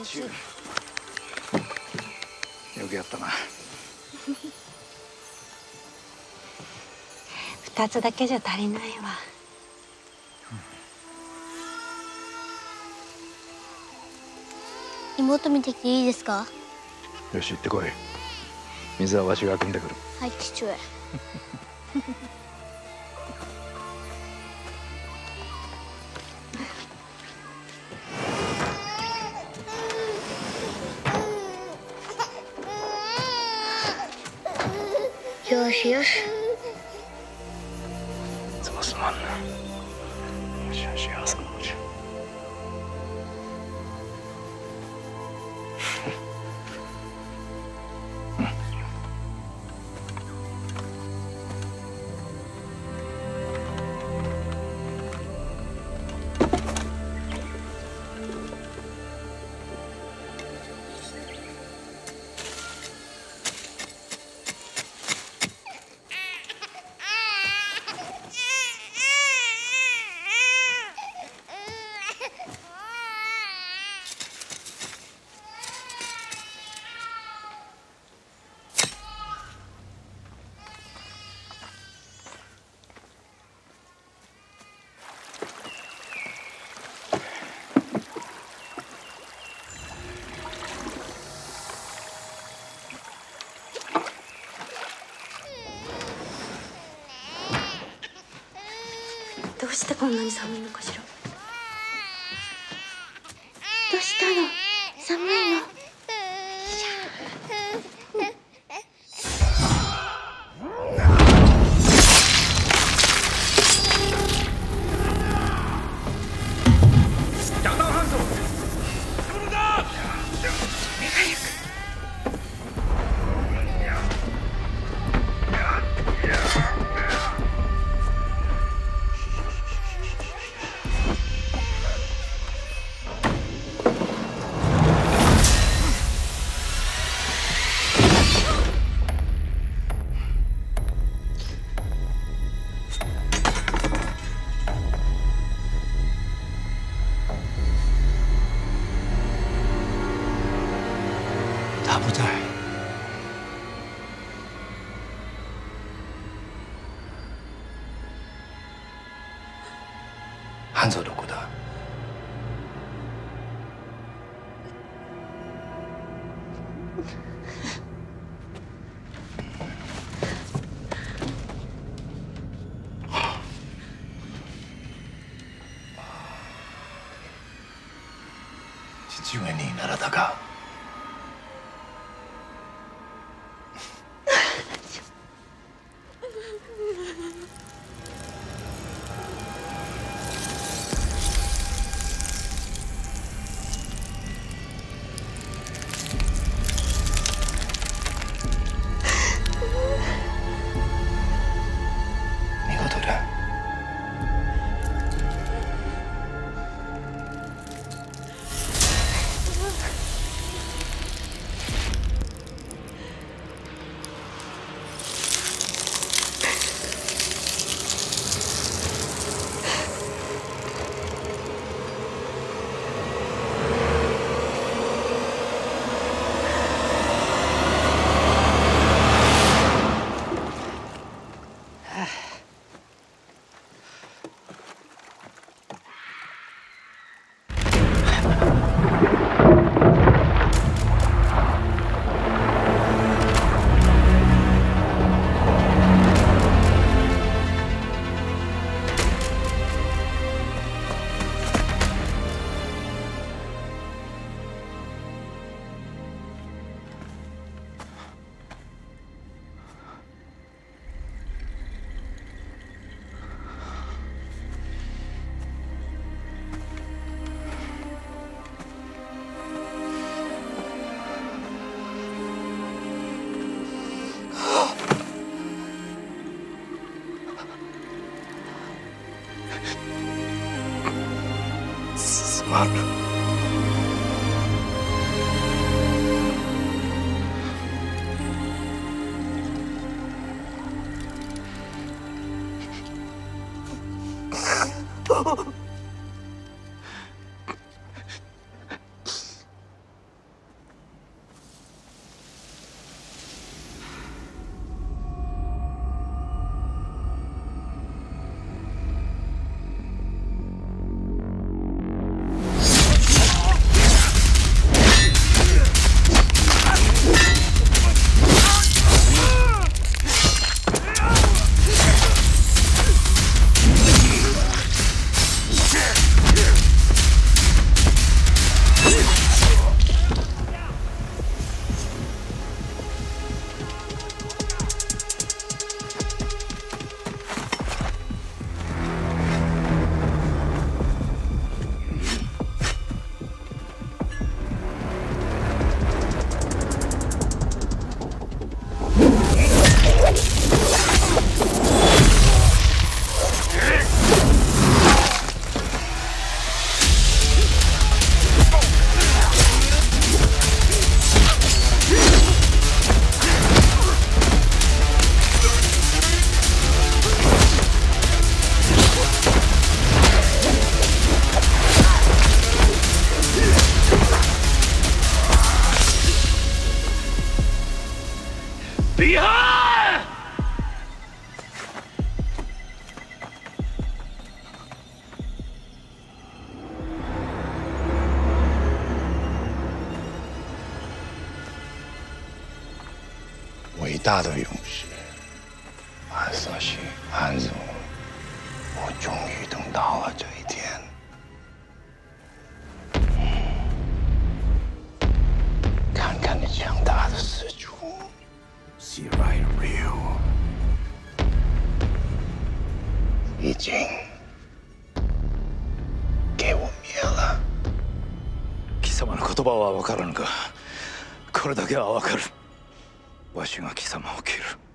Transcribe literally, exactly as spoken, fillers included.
中。よくやったな。 二つだけじゃ足りないわ。 妹見てきていいですか？ よし、行ってこい。水はわしが汲んでくる。 はい、父上。よしよし。 いつもすまんな。よしよし、朝のうち。 どうしてこんなに寒いのかしら。どうしたの？寒いの？ 汉族どこだ？父上にならたか？すまん。 离汉！ 伟大的勇士，安瑟西、安祖，我终于等到了这一天。看看你强大的四处，西来Liu已经给我灭了。 貴様の言葉は分からぬが、これだけは分かる。わしが貴様を切る。